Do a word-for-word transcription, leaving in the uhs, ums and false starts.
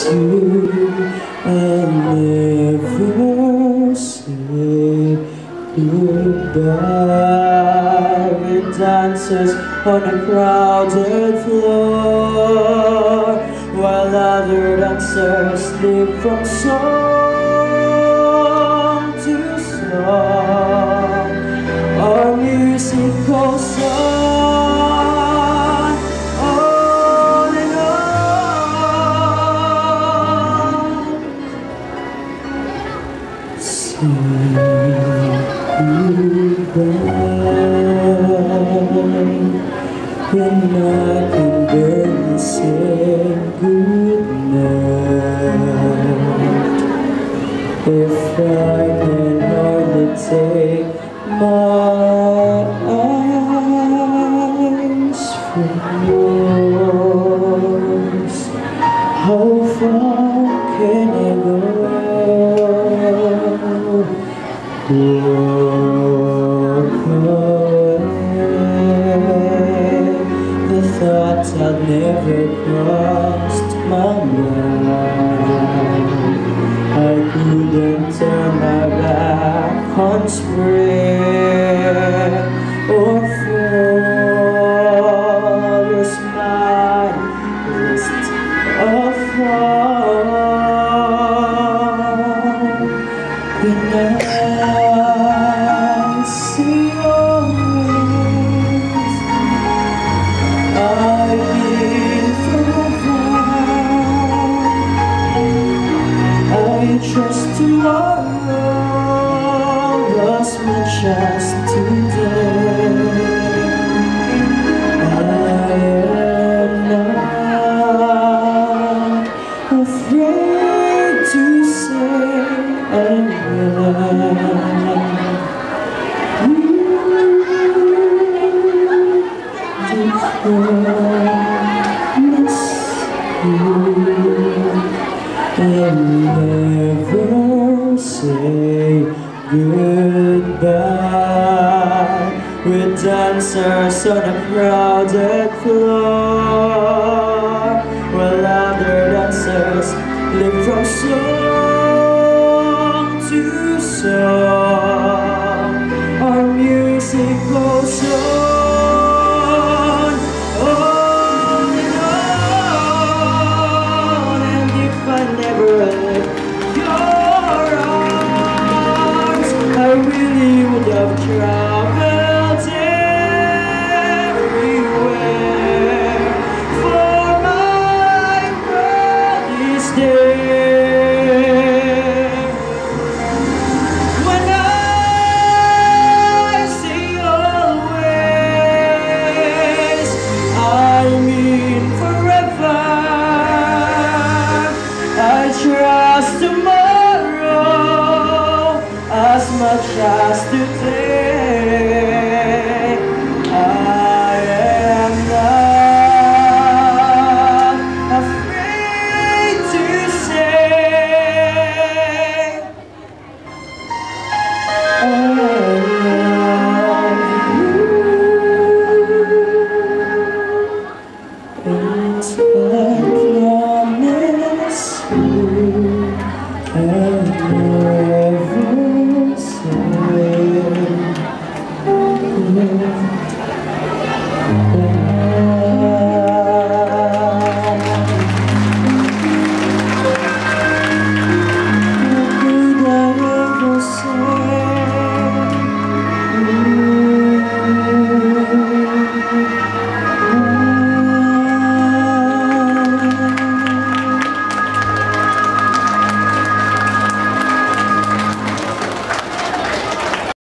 you and never say goodbye. With dancers on a crowded floor, while other dancers slip from song to song. Our music goes on, on and on. Say goodbye, and I can barely say goodnight. If I can hardly take my eyes from yours, how far can I go? Walk away. The thoughts had never crossed my mind. I couldn't turn my back on spring or fall. Your smile just afar. When I see your face, I feel forever. I trust tomorrow as much as today. I am not afraid to say I love you. To promise you and never say goodbye. With dancers on a crowded floor, while other dancers live from shore